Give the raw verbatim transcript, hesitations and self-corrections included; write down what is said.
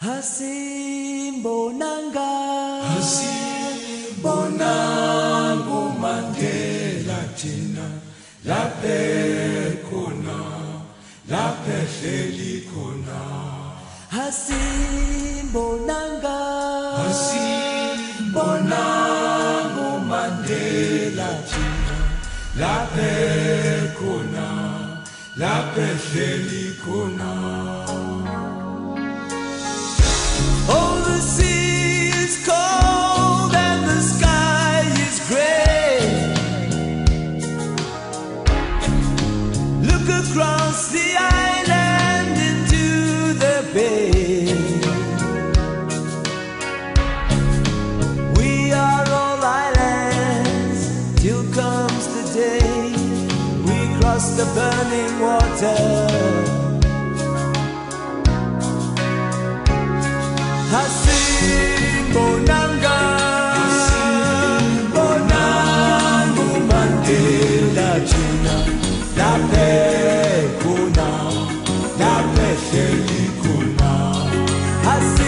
Asimbonanga Asimbonanga Mandela thina laphe khona laphe hleli khona Asimbonanga Asimbonanga Mandela thina laphe khona laphe hleli khona. Oh, the sea is cold and the sky is gray. Look across the island into the bay. We are all islands till comes the day we cross the burning water. Asimbonanga Asimbonanga Mandela thina laphe khona laphe hleli khona.